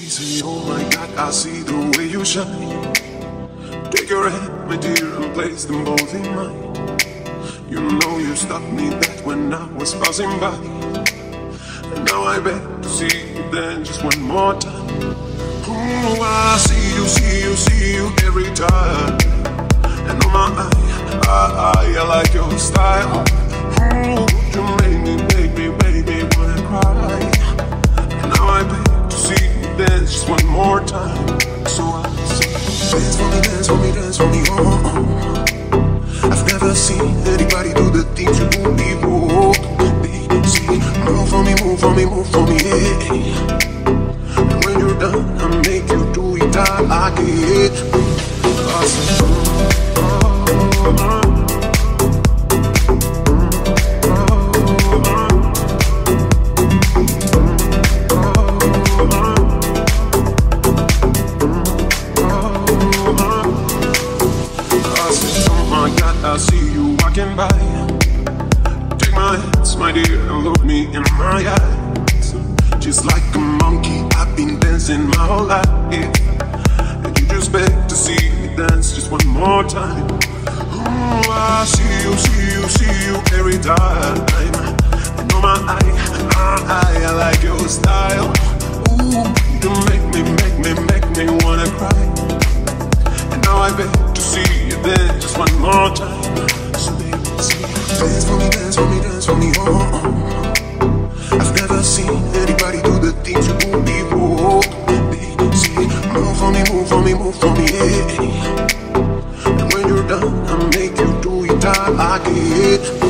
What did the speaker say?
say, oh my God, I see the way you shine. Take your hand, my dear, and place them both in mine. You know you stopped me dead when I was passing by, and now I beg to see you then just one more time. Oh, I see you every time. And on my I like your style. Oh, you make me wanna cry. And now I beg to see you dance just one more time. So I say, dance for me, dance for me, dance for me, oh. I've never seen anybody do the things you do before. See, move for me, move for me, move for me, yeah. And when you're done, I'll make you do it, I like it. I say, I see you walking by. Take my hands, my dear, and look me in my eyes. Just like a monkey, I've been dancing my whole life. And you just beg to see me dance just one more time. Oh, I see you every time. And on my I like your style. Ooh, you make me wanna cry. And now I beg to see you dance just one more time. So baby, see, dance for me, dance for me, dance for me, oh. I've never seen anybody do the things you do before. Baby, see, move for me, move for me, move for me, yeah. And when you're done, I'll make you do it, I like it.